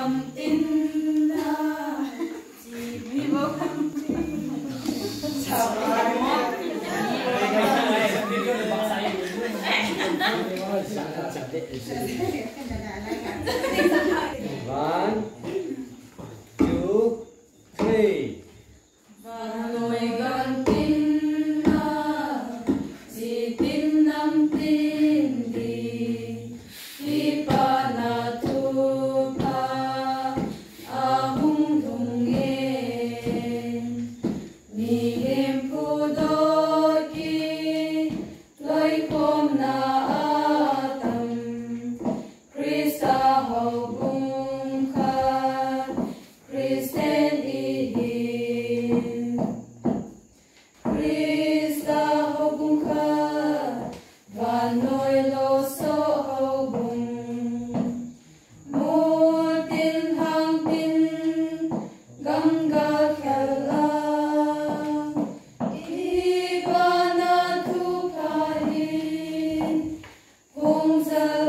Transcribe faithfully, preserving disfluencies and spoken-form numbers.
One, two, three. Và nồi gần tin à, chỉ tin năm tin đi, đi pa na tu pa, a hung thung nghe, mi em cô đôi ki, lấy khom na tâm, Krista hậu bung kha, Kristen Krista hậu bung kha và nôi lô số hậu bung một tin thang tin găng ga khela ibana tu kahin hung sa